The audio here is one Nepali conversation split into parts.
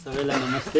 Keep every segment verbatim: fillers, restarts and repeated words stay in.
सबैलाई नमस्ते।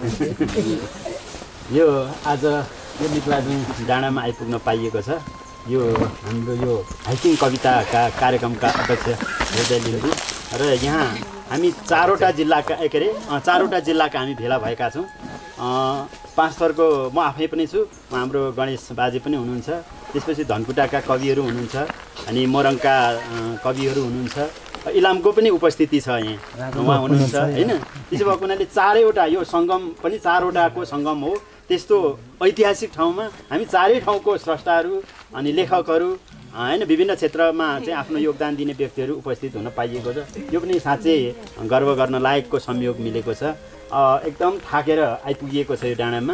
यो आज यो निक्लाजुङ डाँडामा आइपुग्न पाइएको छ। यो हाम्रो यो हाइकिङ कविताका कार्यक्रमका अध्यक्ष हृदय लिम्बू र यहाँ हामी चारवटा जिल्लाका के अरे चारवटा जिल्लाका हामी भेला भएका छौँ। पाँच थरको म आफै पनि छु, हाम्रो गणेश बाजे पनि हुनुहुन्छ, त्यसपछि धनकुटाका कविहरू हुनुहुन्छ, अनि मोरङका कविहरू हुनुहुन्छ, इलामको पनि उपस्थिति छ यहाँ उहाँ हुनुहुन्छ हैन। त्यसो भएको हुनाले चारैवटा यो सङ्गम पनि चारवटाको सङ्गम हो। त्यस्तो ऐतिहासिक ठाउँमा हामी चारै ठाउँको स्रष्टाहरू अनि लेखकहरू हैन विभिन्न क्षेत्रमा चाहिँ आफ्नो योगदान दिने व्यक्तिहरू उपस्थित हुन पाइएको छ। यो पनि साँच्चै गर्व गर्न लायकको संयोग मिलेको छ। एकदम थाकेर आइपुगिएको छ यो डाँडामा।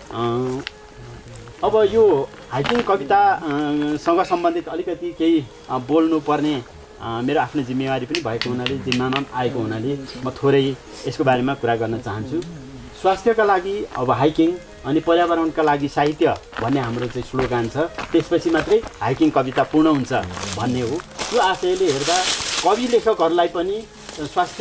अब यो हाइकिङ कवितासँग सम्बन्धित अलिकति केही बोल्नुपर्ने मेरो आफ्नो जिम्मेवारी पनि भएको हुनाले जिम्मामा आएको हुनाले म थोरै यसको बारेमा कुरा गर्न चाहन्छु। स्वास्थ्यका लागि अब हाइकिङ अनि पर्यावरणका लागि साहित्य भन्ने हाम्रो चाहिँ स्लोगान छ। त्यसपछि मात्रै हाइकिङ कविता पूर्ण हुन्छ भन्ने हो। यो आशयले हेर्दा कवि लेखकहरूलाई पनि स्वास्थ्य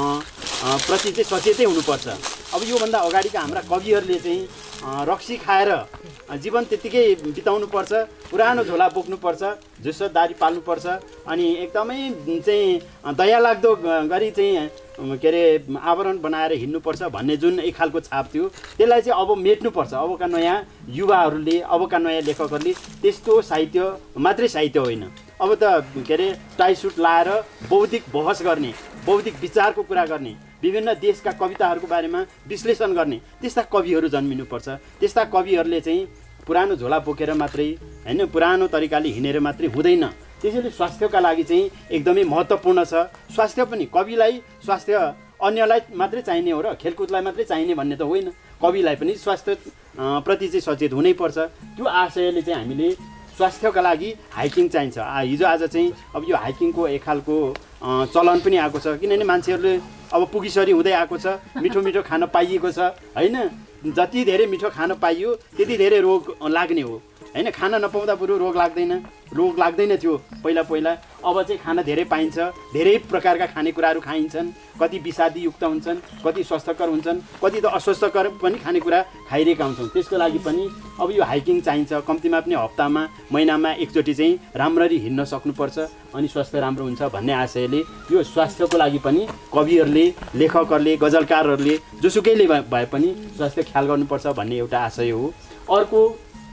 प्रति चाहिँ सचेतै हुनुपर्छ। अब योभन्दा अगाडिका हाम्रा कविहरूले चाहिँ रक्सी खाएर जीवन त्यतिकै बिताउनुपर्छ, पुरानो झोला बोक्नुपर्छ, झुसो दारी पाल्नुपर्छ, अनि एकदमै चाहिँ दयालाग्दो गरी चाहिँ के अरे आवरण बनाएर हिँड्नुपर्छ भन्ने जुन एक खालको छाप थियो त्यसलाई चाहिँ अब मेट्नुपर्छ। अबका नयाँ युवाहरूले अबका नयाँ लेखकहरूले त्यस्तो साहित्य मात्रै साहित्य होइन, अब त के अरे टाई सुट लाएर बौद्धिक बहस गर्ने, बौद्धिक विचारको कुरा गर्ने, विभिन्न देशका कविताहरूको बारेमा विश्लेषण गर्ने त्यस्ता कविहरू जन्मिनुपर्छ। त्यस्ता कविहरूले चाहिँ पुरानो झोला बोकेर मात्रै हैन पुरानो तरिकाले हिँडेर मात्रै हुँदैन। त्यसैले स्वास्थ्यका लागि चाहिँ एकदमै महत्त्वपूर्ण छ। स्वास्थ्य पनि कविलाई स्वास्थ्य अन्यलाई मात्रै चाहिने हो र खेलकुदलाई मात्रै चाहिने भन्ने त होइन, कविलाई पनि स्वास्थ्य प्रति चाहिँ सचेत हुनैपर्छ। त्यो आशयले चाहिँ हामीले स्वास्थ्यका लागि हाइकिङ चाहिन्छ। हिजो आज चाहिँ अब यो हाइकिङको एक खालको चलन पनि आएको छ, किनभने मान्छेहरूले अब पुगिसरी हुँदै आएको छ, मिठो मिठो खान पाइएको छ हैन। जति धेरै मिठो खान पाइयो त्यति धेरै रोग लाग्ने हो हैन। खाना नपाउँदा बरु रोग लाग्दैन, रोग लाग्दैन थियो पहिला पहिला। अब चाहिँ खाना धेरै पाइन्छ, धेरै प्रकारका खानेकुराहरू खाइन्छन्, कति विषादीयुक्त हुन्छन्, कति स्वस्थकर हुन्छन्, कति त अस्वस्थकर पनि खानेकुरा खाइरहेका हुन्छौँ। त्यसको लागि पनि अब यो हाइकिङ चाहिन्छ। कम्तीमा पनि हप्तामा महिनामा एकचोटि चाहिँ राम्ररी हिँड्न सक्नुपर्छ अनि स्वास्थ्य राम्रो हुन्छ भन्ने आशयले यो स्वास्थ्यको लागि पनि कविहरूले, लेखकहरूले, गजलकारहरूले जोसुकैले भए पनि स्वास्थ्य ख्याल गर्नुपर्छ भन्ने एउटा आशय हो। अर्को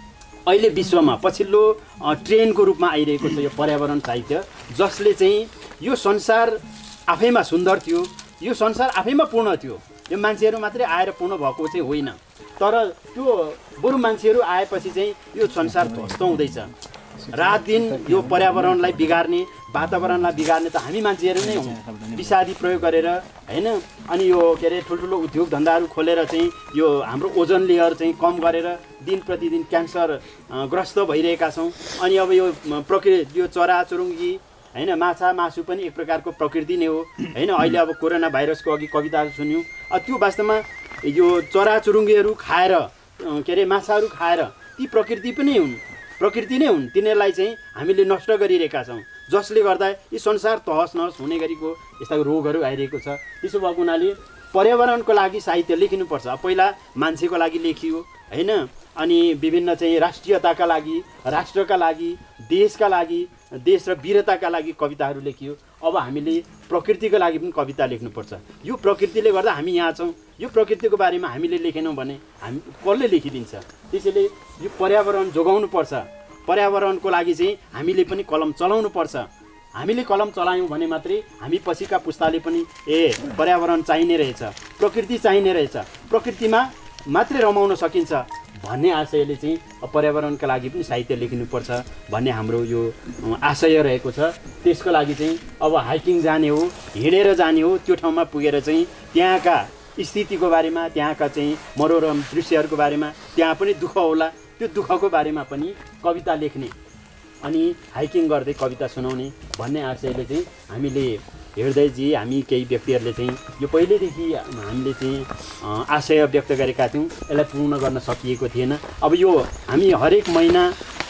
अहिले विश्वमा पछिल्लो ट्रेन्डको रूपमा आइरहेको छ यो पर्यावरण साहित्य, जसले चाहिँ यो संसार आफैमा सुन्दर थियो, यो संसार आफैमा पूर्ण थियो, यो मान्छेहरू मात्रै आएर पूर्ण भएको चाहिँ होइन, तर त्यो बरु मान्छेहरू आएपछि चाहिँ यो संसार ध्वस्त हुँदैछ। रात दिन यो पर्यावरणलाई बिगार्ने, वातावरणलाई बिगार्ने त हामी मान्छेहरू नै हौँ, विषादी प्रयोग गरेर हैन। अनि यो के अरे ठुल्ठुलो उद्योग धन्दाहरू खोलेर चाहिँ यो हाम्रो ओजन लेयर चाहिँ कम गरेर दिन प्रतिदिन क्यान्सर ग्रस्त भइरहेका छौँ। अनि अब यो प्रकृति यो चराचुरुङ्गी हैन, माछा मासु पनि एक प्रकारको प्रकृति नै हो हैन। अहिले अब कोरोना भाइरसको अघि कविताहरू सुन्यौँ, त्यो वास्तवमा यो चराचुरुङ्गीहरू खाएर के अरे माछाहरू खाएर ती प्रकृति पनि हुन्, प्रकृति नै हुन्, तिनीहरूलाई चाहिँ हामीले नष्ट गरिरहेका छौँ, जसले गर्दा यी संसार तहस नहस हुने गरीको यस्ता रोगहरू आइरहेको छ। त्यसो भएको हुनाले पर्यावरणको लागि साहित्य लेखिनुपर्छ। पहिला मान्छेको लागि लेखियो हैन, अनि विभिन्न चाहिँ राष्ट्रियताका लागि, राष्ट्रका लागि, देशका लागि, देश र वीरताका लागि कविताहरू लेखियो। अब हामीले प्रकृतिको लागि पनि कविता लेख्नुपर्छ। यो प्रकृतिले गर्दा हामी यहाँ छौँ, यो प्रकृतिको बारेमा हामीले लेखेनौँ भने हामी कसले लेखिदिन्छ। त्यसैले यो पर्यावरण जोगाउनुपर्छ। पर्यावरणको लागि चाहिँ हामीले पनि कलम चलाउनुपर्छ। हामीले कलम चलायौँ भने मात्रै हामी पछिका पुस्ताले पनि ए पर्यावरण चाहिने रहेछ, प्रकृति चाहिने रहेछ, प्रकृतिमा मात्रै रमाउन सकिन्छ भन्ने आशयले चाहिँ पर्यावरणका लागि पनि साहित्य लेखिनुपर्छ भन्ने हाम्रो यो आशय रहेको छ। त्यसको लागि चाहिँ अब हाइकिङ जाने हो, हिँडेर जाने हो, त्यो ठाउँमा पुगेर चाहिँ त्यहाँका स्थितिको बारेमा, त्यहाँका चाहिँ मनोरम दृश्यहरूको बारेमा, त्यहाँ पनि दुःख होला, त्यो दुःखको बारेमा पनि कविता लेख्ने अनि हाइकिङ गर्दै कविता सुनाउने भन्ने आशयले चाहिँ हामीले हृदयजी हामी केही व्यक्तिहरूले चाहिँ यो पहिल्यैदेखि हामीले चाहिँ आशय व्यक्त गरेका थियौँ, यसलाई पूर्ण गर्न सकिएको थिएन। अब यो हामी हरेक महिना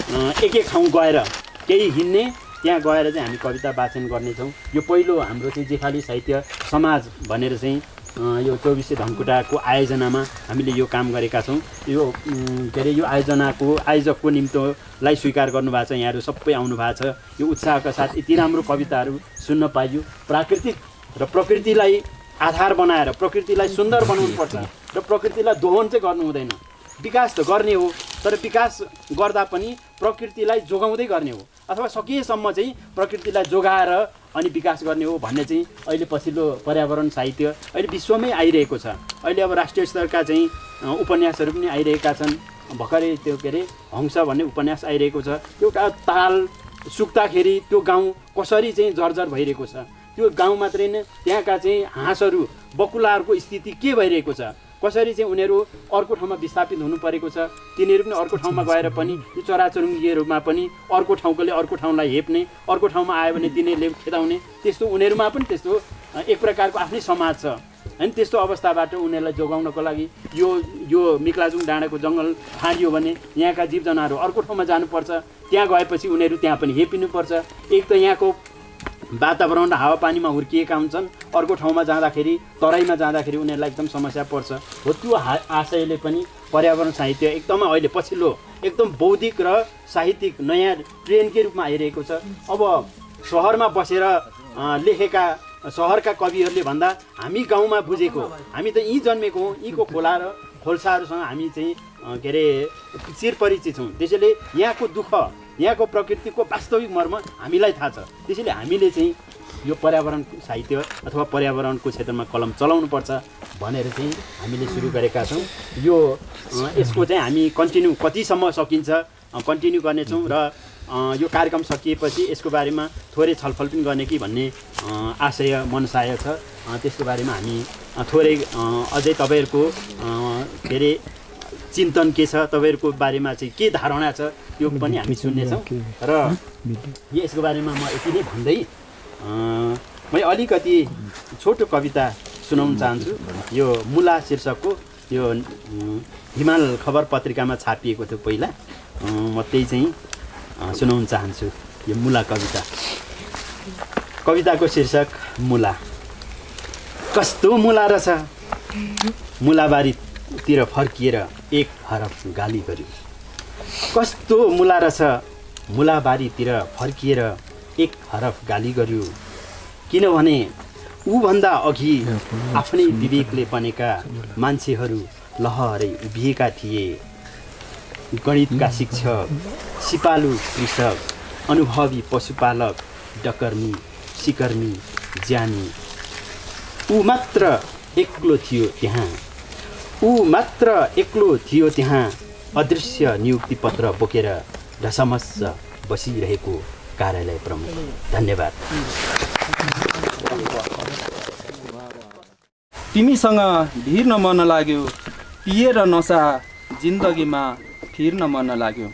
एक एक ठाउँ गएर केही हिँड्ने, त्यहाँ गएर चाहिँ हामी कविता वाचन गर्नेछौँ। यो पहिलो हाम्रो चाहिँ जेफाली साहित्य समाज भनेर चाहिँ यो चौबिसे धनकुटाको आयोजनामा हामीले यो काम गरेका छौँ। यो के अरे यो आयोजनाको आयोजकको निम्तोलाई स्वीकार गर्नुभएको छ। यहाँहरू सबै आउनु भएको छ। यो उत्साहका साथ यति राम्रो कविताहरू सुन्न पाइयो। प्राकृतिक र प्रकृतिलाई आधार बनाएर प्रकृतिलाई सुन्दर बनाउनुपर्छ र प्रकृतिलाई दोहन चाहिँ गर्नु हुँदैन। विकास त गर्ने हो, तर विकास गर्दा पनि प्रकृतिलाई जोगाउँदै गर्ने हो, अथवा सकिएसम्म चाहिँ प्रकृतिलाई जोगाएर अनि विकास गर्ने हो भन्ने चाहिँ अहिले पछिल्लो पर्यावरण साहित्य अहिले विश्वमै आइरहेको छ। अहिले अब राष्ट्रिय स्तरका चाहिँ उपन्यासहरू पनि आइरहेका छन्। भर्खरै त्यो के अरे हंस भन्ने उपन्यास आइरहेको छ। एउटा ताल सुक्दाखेरि त्यो गाउँ कसरी चाहिँ जर्जर भइरहेको छ, त्यो गाउँ मात्रै नै त्यहाँका चाहिँ हाँसहरू बकुलाहरूको स्थिति के भइरहेको छ, कसरी चाहिँ उनीहरू अर्को ठाउँमा विस्थापित हुनु परेको छ, तिनीहरू पनि अर्को ठाउँमा गएर पनि यो चराचुरुङ्गीहरूमा पनि अर्को ठाउँकोले अर्को ठाउँलाई हेप्ने, अर्को ठाउँमा आयो भने तिनीहरूले खेदाउने, त्यस्तो उनीहरूमा पनि त्यस्तो एक प्रकारको आफ्नै समाज छ हैन। त्यस्तो अवस्थाबाट उनीहरूलाई जोगाउनको लागि यो यो मिक्लाजुङ डाँडाको जङ्गल फाँडियो भने यहाँका जीव जनावरहरू अर्को ठाउँमा जानुपर्छ। त्यहाँ गएपछि उनीहरू त्यहाँ पनि हेपिनुपर्छ। एक त यहाँको वातावरण र हावापानीमा हुर्किएका हुन्छन्, अर्को ठाउँमा जाँदाखेरि तराईमा जाँदाखेरि उनीहरूलाई एकदम समस्या पर्छ। हो त्यो आशयले पनि पर्यावरण साहित्य एकदमै अहिले पछिल्लो एकदम बौद्धिक र साहित्यिक नयाँ ट्रेन्डकै रूपमा आइरहेको छ। अब सहरमा बसेर लेखेका सहरका कविहरूले भन्दा हामी गाउँमा बुझेको, हामी त यहीँ जन्मेको हौँ, यहीँको खोला र खोल्साहरूसँग हामी चाहिँ के अरे चिरपरिचित छौँ। त्यसैले यहाँको दुःख, यहाँको प्रकृतिको वास्तविक मर्म हामीलाई थाहा छ। त्यसैले हामीले चाहिँ यो पर्यावरण साहित्य अथवा पर्यावरणको क्षेत्रमा कलम चलाउनुपर्छ भनेर चाहिँ हामीले सुरु गरेका छौँ। यो यसको चाहिँ हामी कन्टिन्यू कतिसम्म सकिन्छ कन्टिन्यू गर्नेछौँ र यो कार्यक्रम सकिएपछि यसको बारेमा थोरै छलफल पनि गर्ने कि भन्ने आशय मनसाय छ। त्यसको बारेमा हामी थोरै अझै तपाईँहरूको के अरे चिन्तन के छ, तपाईँहरूको बारेमा चाहिँ के धारणा छ यो पनि हामी सुन्नेछौँ। र यसको बारेमा म यति नै भन्दै म अलिकति छोटो कविता सुनाउन चाहन्छु। यो मुला शीर्षकको यो हिमाल खबर पत्रिकामा छापिएको थियो पहिला, म त्यही चाहिँ सुनाउन चाहन्छु। यो मुला कविता, कविताको शीर्षक मुला। कस्तो मुला रहेछ, मुलाबारीतिर फर्किएर एक हरफ गाली गर्यो। कस्तो मुला रहेछ, मुलाबारीतिर फर्किएर एक हरफ गाली गर्यो। किनभने ऊभन्दा अघि आफ्नै विवेकले बनेका मान्छेहरू लहरै उभिएका थिए। गणितका शिक्षक, सिपालु कृषक, अनुभवी पशुपालक, डकर्मी, सिकर्मी, ज्यानी। ऊ मात्र एक्लो थियो त्यहाँ, ऊ मात्र एक्लो थियो त्यहाँ, अदृश्य नियुक्ति पत्र बोकेर ढसमस्स बसिरहेको कार्यालय प्रमुख। धन्यवाद। तिमीसँग भिर्न मन लाग्यो, पिएर नसा जिन्दगीमा फिर्न मन लाग्यो।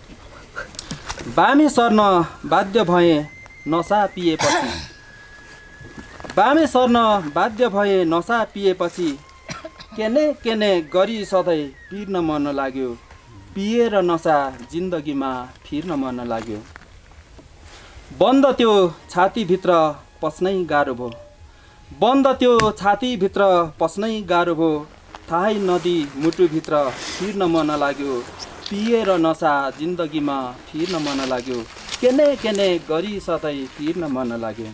बामे सर्न बाध्य भए नसा पिएपछि, बामे सर्न बाध्य भए नसा पिएपछि, केने केने गरी सधैँ पिर्न मन लाग्यो। पिएर नसा जिन्दगीमा फिर्न मन लाग्यो। बन्द त्यो छातीभित्र पस्नै गाह्रो भयो, बन्द त्यो छातीभित्र पस्नै गाह्रो भयो। थाहै नदी मुटुभित्र फिर्न मन लाग्यो। पिएर नसा जिन्दगीमा फिर्न मन लाग्यो। केने केने गरी सधैँ फिर्न मन लाग्यो।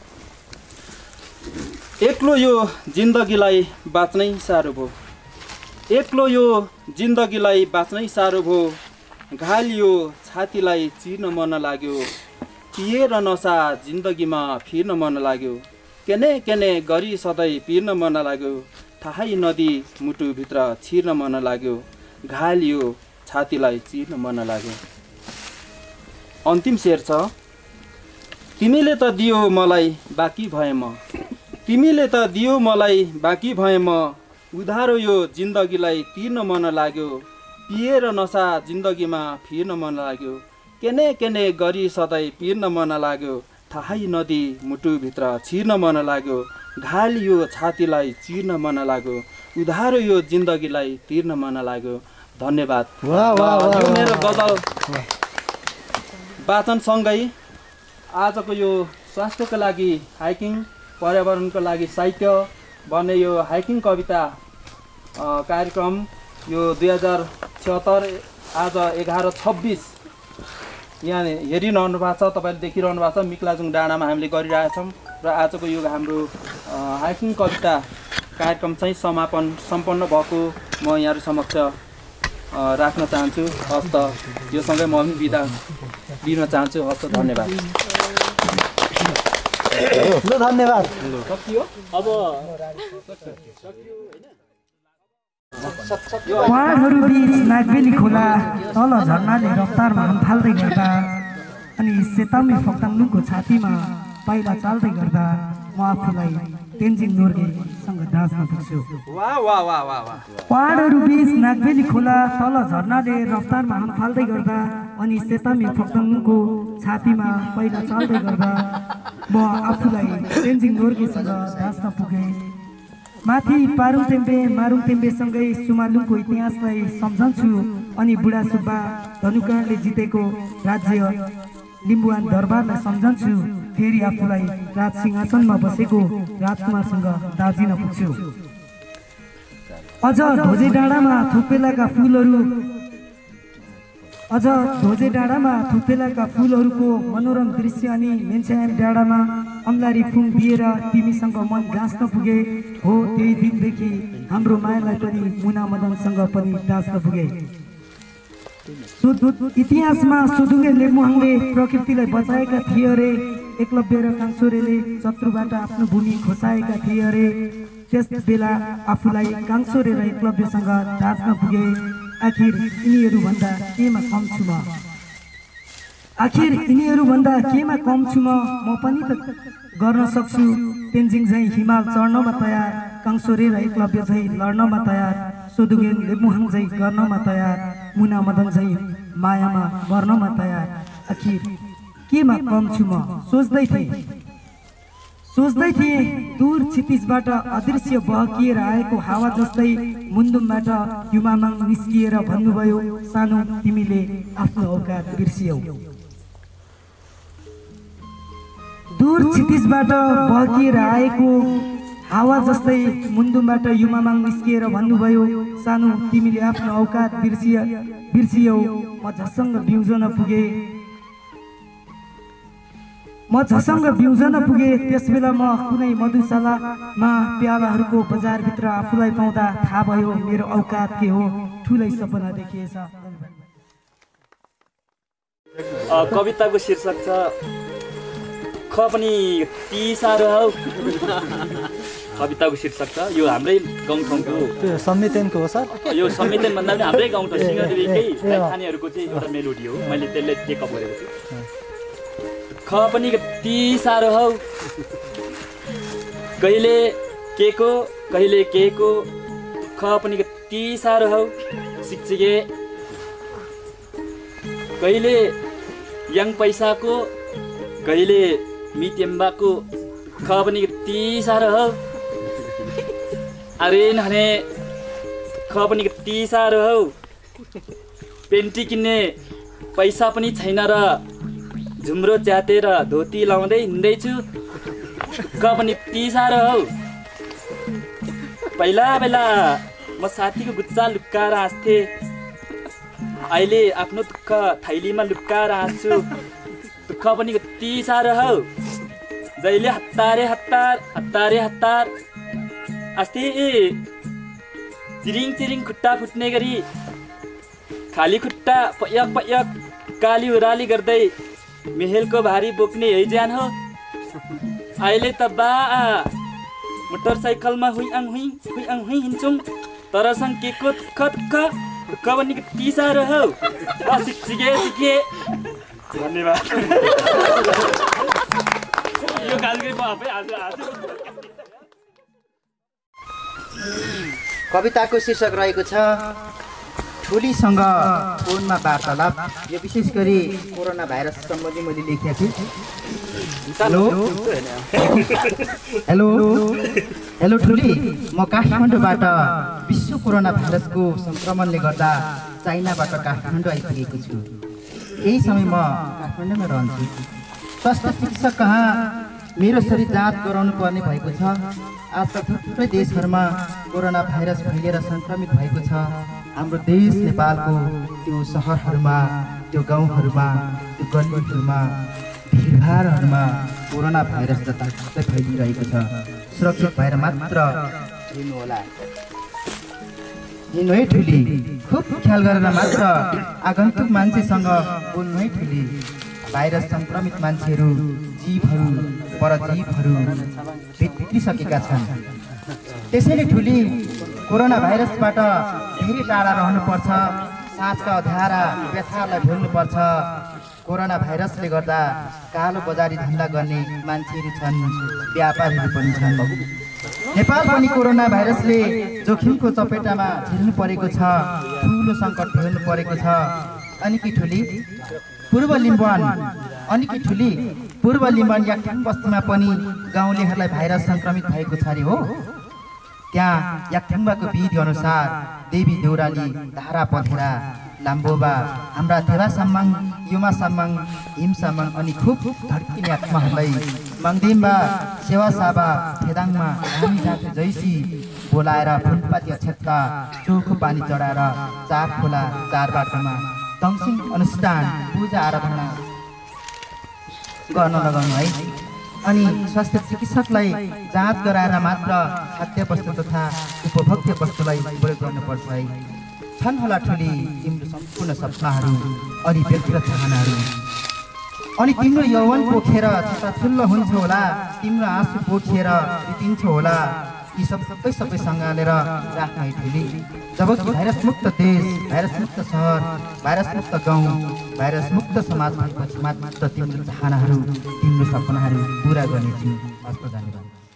एक्लो यो जिन्दगीलाई बाँच्नै साह्रो भयो, एक्लो यो जिन्दगीलाई बाँच्नै साह्रो भयो। घालियो छातीलाई चिर्न मन लाग्यो। पिएर नसा जिन्दगीमा फिर्न मन लाग्यो। केने केने गरी सधैँ पिर्न मन लाग्यो। थाहै नदी मुटुभित्र छिर्न मन लाग्यो। घालियो छातीलाई चिर्न मन लाग्यो। अन्तिम शेर छ। तिमीले त दियो मलाई बाँकी भए म, तिमीले त दियो मलाई बाँकी भए म। उधारो यो जिन्दगीलाई तिर्न मन लाग्यो। पिएर नसा जिन्दगीमा फिर्न मन लाग्यो। केने केने गरी सधैँ पिर्न मन लाग्यो। थाहै नदी मुटुभित्र छिर्न मन लाग्यो। घालियो छातीलाई चिर्न मन लाग्यो। उधारो यो जिन्दगीलाई तिर्न मन लाग्यो। धन्यवाद। यो मेरो गजल वाचनसँगै आजको यो स्वास्थ्यको लागि हाइकिङ, पर्यावरणको लागि साहित्य भन्ने यो हाइकिङ कविता कार्यक्रम यो दुई हजार छिहत्तर आज एघार छब्बिस यहाँ हेरिरहनु भएको छ, तपाईँले देखिरहनु भएको छ। मिक्लाजुङ डाँडामा हामीले गरिरहेछौँ र आजको यो हाम्रो हाइकिङ कविता कार्यक्रम चाहिँ समापन सम्पन्न भएको म यहाँहरू समक्ष राख्न चाहन्छु। हस्त यो सँगै म पनि बिदा लिन चाहन्छु। हस्त धन्यवाद। ल धन्यवाद। सकियो अब पहाडहरू बीच नागबेली खोला तल झरनाले रफ्तारमा हामफाल्दै गर्दा अनि सेतामी फोक्ताङलुङको छातीमा पाइला चाल्दै गर्दा म आफूलाई तेन्जिङ नोर्गेसँग दाँच्न पुग्छु। वाह वाह वाह वाह वाह। पहाडहरू बीच नागबेली खोला तल झरनाले रफ्तारमा हामफाल्दै गर्दा अनि सेतामी फोक्ताङलुङको छातीमा पाइला चाल्दै गर्दा म आफूलाई तेन्जिङ नोर्गेसँग दाँच्न पुगेँ। माथि पारुङतेम्बे मारुङतेम्बेसँगै सुमालुङको इतिहासलाई सम्झन्छु अनि बुढा सुब्बा धनुकाँडले जितेको राज्य लिम्बुवान दरबारलाई सम्झन्छु। फेरि आफूलाई राज सिंहासनमा बसेको राजकुमारसँग दार्जिन पुग्छु। अझ ढोजे डाँडामा थुक्पेलाका फुलहरू अझ ढोजे डाँडामा थुक्पेलाका फुलहरूको मनोरम दृश्य अनि मेन्स्याम डाँडामा अम्लारी फुङ दिएर तिमीसँग मन गाँच्न पुगे। हो त्यही दिनदेखि हाम्रो मायालाई पनि मुना मदनसँग पनि गाँच्न पुगे। इतिहासमा सुदुङ्गे लेमुहाङले प्रकृतिलाई बचाएका थिए अरे, एकलव्य र काङसोरेले शत्रुबाट आफ्नो भूमि खोसाएका थिए अरे। त्यस बेला आफूलाई काङसोरे र एकलव्यसँग दाँच्न पुगे। आखिर यिनीहरूभन्दा केमा कम छु म आखिर यिनीहरूभन्दा केमा कम छु म म पनि त गर्न सक्छु। तेन्जिङ झैँ हिमाल चढ्नमा तयार, काङसोरे र एकलव्य झैँ लड्नमा तयार, सोदुगेन लेमुहाङ झैँ गर्नमा तयार, मुना मदन झैँ मायामा मर्नमा तयार। आखिर केमा कम छु म सोच्दै थिएँ सोच्दै थिएँ दूर क्षितिजबाट अदृश्य बहकिएर आएको हावा जस्तै मुन्दुमबाट युमामाङ निस्किएर भन्नुभयो, सानो तिमीले आफ्नो औकात बिर्सियौ। दूर क्षितिजबाट बहकिएर आएको हावा जस्तै मुन्दुमबाट युमामाङ निस्किएर भन्नुभयो, सानो तिमीले आफ्नो औकात बिर्सिय बिर्सियौ। म झसँग बिउजन पुगे म झसँग बिउजन पुगे त्यसबेला म कुनै मधुशालामा प्यालाहरूको बजारभित्र आफूलाई पाउँदा थाहा भयो मेरो औकात के हो। ठुलै सपना देखिएछ। कविताको शीर्षक छ ख पनि ती साह्रो हौ। कविताको शीर्षक छ यो हाम्रै गाउँठाउँको संविधानको हो सर। यो संविधान भन्दा पनि हाम्रै गाउँठाउँ सिंहदेवीकै खानेहरूको चाहिँ एउटा मेलोडी हो। मैले त्यसलाई टेकअप गरेको छु। ख पनि ती साह्रो हौ, कहिले के को कहिले के को। ख पनि ती साह्रो हौ, शिक्षिके कहिले याङ पैसाको कहिले मितेम्बाको। ख पनि ती साह्रो हौ, अरे नहने ख पनि ती साह्रो हौ, पेन्टी किन्ने पैसा पनि छैन र झुम्रो च्यातेर धोती लाउँदै हिँड्दैछु। क पनि ती साह्रो हौ, पहिला बेला म साथीको गुच्चा लुक्काएर हाँस्थेँ, अहिले आफ्नो दुःख थैलीमा लुक्काएर हाँस्छु। दुःख पनि ती साह्रो हौ, जहिले हतारे हतार हतारे हतार। अस्ति चिरिङ चिरिङ खुट्टा फुट्ने गरी खाली खुट्टा पयक पयक काली उराली गर्दै मेहेलको भारी बोक्ने यही ज्यान हो। अहिले त बा मोटरसाइकलमा हुइआङ हुइ हुइआङ हुइ हिँड्छौँ, तरसँग के को दुःख दुःख दुःख पनि ती साह्रो हौ। सिके सिके धन्यवाद। यो कार्यक्रम आफै आज आज कविताको शीर्षक रहेको छ ठुलीसँग फोनमा वार्तालाप। यो विशेष गरी कोरोना भाइरस सम्बन्धी मैले लेखेको थिएँ। हेलो हेलो हेलो ठुली, म काठमाडौँबाट विश्व कोरोना भाइरसको सङ्क्रमणले गर्दा चाइनाबाट काठमाडौँ आइपुगेको छु। यही समय म काठमाडौँमा रहन्छु। स्वास्थ्य चिकित्सक कहाँ मेरो शरीर जाँच गराउनु पर्ने भएको छ। आजकल थुप्रै देशहरूमा कोरोना भाइरस फैलिएर सङ्क्रमित भएको छ। हाम्रो देश नेपालको त्यो सहरहरूमा, त्यो गाउँहरूमा, त्यो गल्लीहरूमा, भिडभाडहरूमा कोरोना भाइरस जताततै फैलिरहेको छ। सुरक्षित भएर मात्र हिँड्नुहोला, हिँड्नु है ठुली, खुब ख्याल गरेर मात्र आगन्तुक मान्छेसँग बोल्नु है ठुली। भाइरस सङ्क्रमित मान्छेहरू, जीवहरू, परजीवहरू भित्रिसकेका छन्। त्यसैले ठुली कोरोना भाइरसबाट धेरै टाढा रहनुपर्छ। साँझका अँध्यारा व्यथाहरूलाई भुल्नुपर्छ। कोरोना भाइरसले गर्दा कालो बजारी धन्दा गर्ने मान्छेहरू छन्, व्यापारीहरू पनि छन्। नेपाल पनि कोरोना भाइरसले जोखिमको चपेटामा झेल्नु परेको छ, ठुलो सङ्कट झेल्नु परेको छ। अनि कि ठुली पूर्व लिम्बुवान अनि कि ठुली पूर्व लिम्बुवान याक्थाङ बस्तीमा पनि गाउँलेहरूलाई भाइरस सङ्क्रमित भएको छ अरे हो। त्यहाँ याक्थाङबाको विधि अनुसार देवी देउराली, धारा पथेरा, लाम्बोबा, हाम्रा थेवा साम्माङ, युमा साम्माङ, हिम साम्माङ अनि खुब धड्किने आत्माहरूलाई मङ्दिमबा, सेवासाबा, फेदाङमा हामी जाति जैसी बोलाएर फुलपाती अक्षता चोखो पानी चढाएर चार खोला चार बाटोमा तङसिङ अनुष्ठान पूजा आराधना गर्न लगाउनु है। अनि स्वास्थ्य चिकित्सकलाई जाँच गराएर मात्र खाद्य वस्तु तथा उपभोग्य वस्तुलाई प्रयोग गर्नुपर्छ है। छन् होला ठुली तिम्रो सम्पूर्ण सपनाहरू अनि व्यक्तिगत चाहनाहरू। अनि तिम्रो यौवन पोखेर ठुलो हुन्छ होला, तिम्रो आँसु पोखेर बितिन्छ होला। यी सब सबै सबै सँगालेर राख्न है ठुली। जबकि भाइरस मुक्त देश, भाइरस मुक्त सहर, भाइरस मुक्त गाउँ, भाइरस मुक्त समाज भएपछि मात्र तिम्रो चाहनाहरू, तिम्रो सपनाहरू पुरा गर्नेछु। हस्त धन्यवाद।